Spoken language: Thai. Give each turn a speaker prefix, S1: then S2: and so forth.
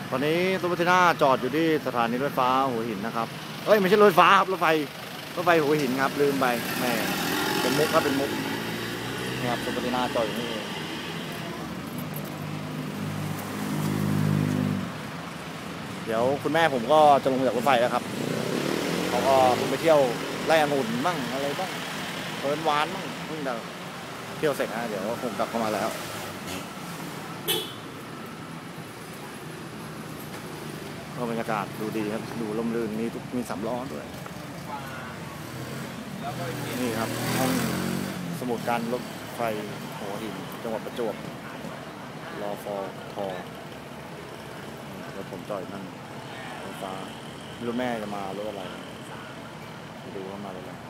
S1: ตอนนี้ซูเปอร์เทน่าจอดอยู่ที่สถานีรถไฟฟ้าหัวหินนะครับเอ้ยไม่ใช่รถไฟฟ้าครับรถไฟหัวหินครับลืมไปแม่เป็นมุกครับเป็นมุกนี่ครับซูเปอร์เทน่าจอดอยู่นี่เดี๋ยวคุณแม่ผมก็จะลงจากรถไฟแล้วครับเขาก็เพิ่งไปเที่ยวไร่องุ่นบ้างอะไรบ้างเฟิร์นวานบ้างเพิ่งเที่ยวเสร็จนะเดี๋ยวคงกลับเข้ามาแล้วบรรยากาศดูดีครับดูลมลื่นมีสามล้อด้วยนี่ครับห้องสมุดการรถไฟหัวหินจังหวัดประจวบรอฟอทอแล้วผมจอดนั่นรถฟ้าไม่รู้แม่จะมารถอะไรไปดูว่ามารถอะไร